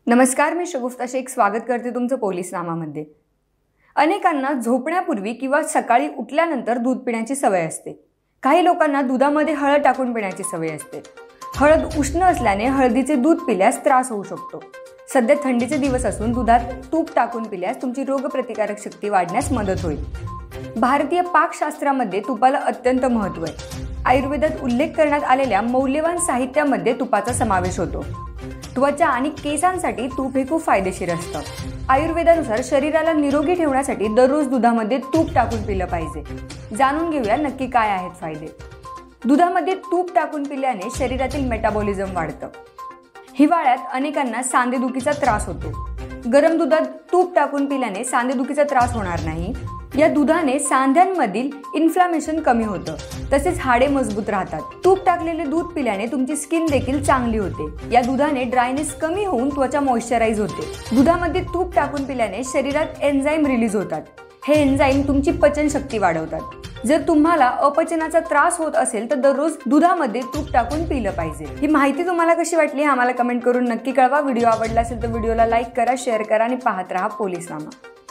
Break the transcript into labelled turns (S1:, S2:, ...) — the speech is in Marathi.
S1: नमस्कार, मी शगुफ्ता शेख स्वागत करते तुमचं पोलिसनामामध्ये। अनेकांना झोपण्यापूर्वी किंवा सकाळी उठल्यानंतर दूध पिण्याची सवय असते। काही लोकांना दुधामध्ये हळद टाकून पिण्याची सवय असते। हळद उष्ण असल्याने हळदीचे दूध पिल्यास त्रास होऊ शकतो। सध्या थंडीचे दिवस असून दुधात तूप टाकून पिल्यास तुमची रोगप्रतिकारक शक्ती वाढण्यास मदत होईल। भारतीय पाकशास्त्रामध्ये तुपाला अत्यंत महत्त्व आहे। आयुर्वेदात उल्लेख करण्यात आलेल्या मौल्यवान साहित्यामध्ये तुपाचा समावेश होतो। त्वचा आणि केसांसाठी तूप हे खूप फायदेशीर असतं। आयुर्वेदानुसार शरीराला निरोगी ठेवण्यासाठी दररोज दुधामध्ये तूप टाकून पिलं पाहिजे। जाणून घेऊया नक्की काय आहेत फायदे। दुधामध्ये तूप टाकून पिल्याने शरीरातील मेटाबॉलिझम वाढतं। हिवाळ्यात अनेकांना सांधेदुखीचा त्रास होतो। गरम दुधात तूप टाकून पिल्याने सांधेदुखीचा त्रास होणार नाही। या दुधाने सांध्यांमधील इन्फ्लामेशन कमी होतं, तसेच हाडे मजबूत राहतात। तूप टाकलेले दूध पिल्याने तुमची स्किन देखील चांगली होते। या दुधाने ड्रायनेस कमी होऊन त्वचा मॉइश्चराइज होते। दुधामध्ये तूप टाकून पिल्याने शरीरात एन्झाईम रिलीज होतात। हे एन्झाईम तुमची पचनशक्ती वाढवतात। जर तुम्हाला अपचनाचा त्रास होत असेल तर दररोज दुधामध्ये तूप टाकून पिलं पाहिजे। ही माहिती तुम्हाला कशी वाटली आम्हाला कमेंट करून नक्की कळवा। व्हिडिओ आवडला असेल तर व्हिडिओला लाईक करा, शेअर करा आणि पाहत राहा पोलिसनामा।